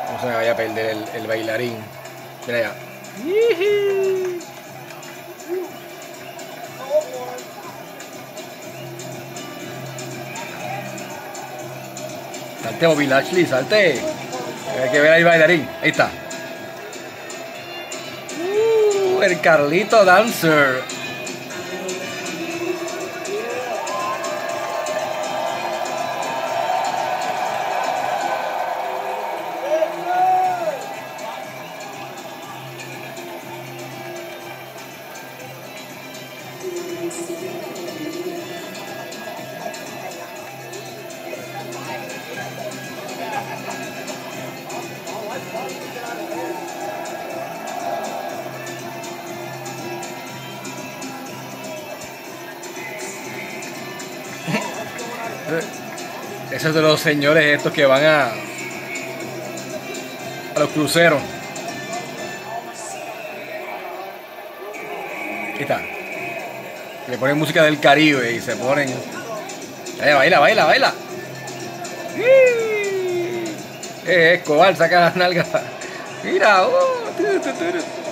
No se me vaya a perder el bailarín. Mira ya. Salte, Bobby Lashley, salte. Hay que ver ahí el bailarín. Ahí está. El Carlito Dancer. Esos de los señores estos que van a los cruceros. Ahí está. Le ponen música del Caribe y se ponen. Baila, baila, baila. Escobar, saca las nalgas. Mira.